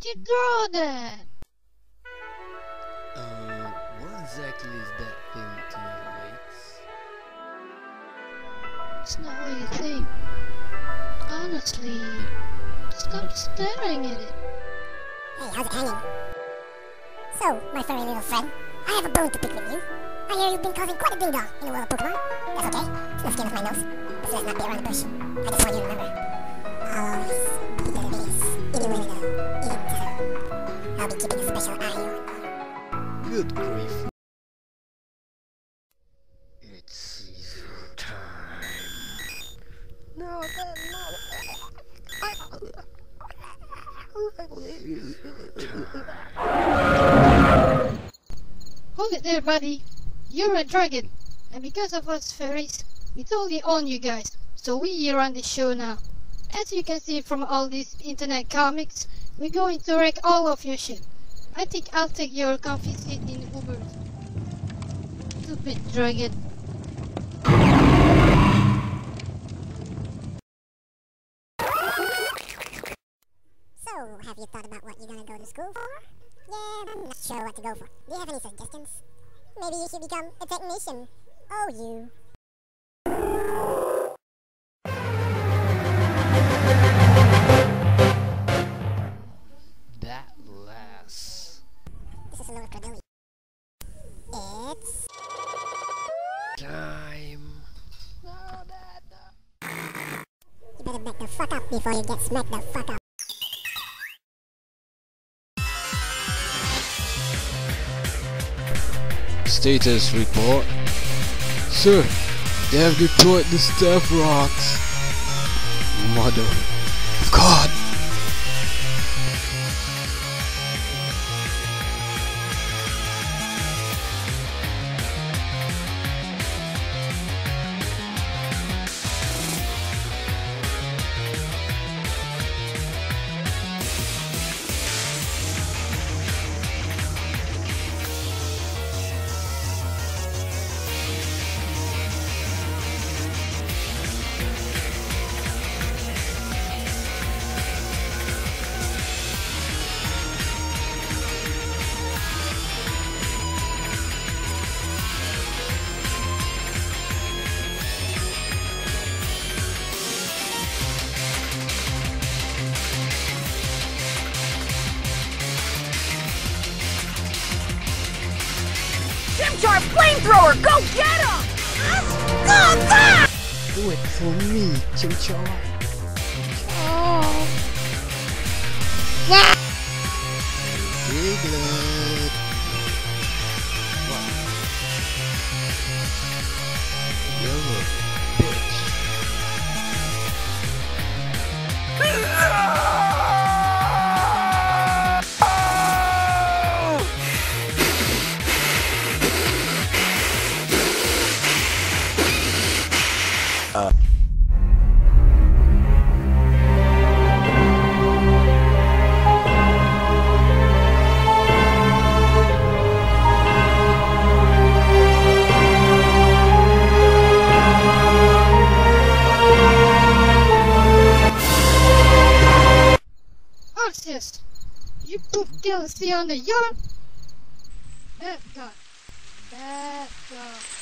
you draw that? What exactly is that thing to your legs? It's not what you think. Honestly, stop staring at it. Hey, how's it hanging? So, my furry little friend, I have a bone to pick with you. I hear you've been causing quite a ding-dong in the world of Pokemon. That's okay. It's the skin of my nose. But let's not be around the bush. I just want you to remember. I'll always be the biggest. Even when I'll be keeping a special eye on you. Good grief. It's season time. No, Hold it there, buddy. You're a dragon. And because of us fairies, we totally own you guys. So we run the show now. As you can see from all these internet comics, we're going to wreck all of your shit. I think I'll take your comfy seat in Uber. Stupid dragon. So, have you thought about what you're gonna go to school for? Yeah, I'm not sure what to go for. Do you have any suggestions? Maybe you should become a technician. Oh, you. that lass. This is a little Credilli. It's Time. You better back the fuck up before you get smacked the fuck up. Status report. Sir, they have deployed the staff rocks. Mother of God. Chimchar flamethrower, go get him! Do it for me, Chimchar. Piglet. What? You're a bitch. Arceus, you put jealousy on the yard? Bad God. Bad God.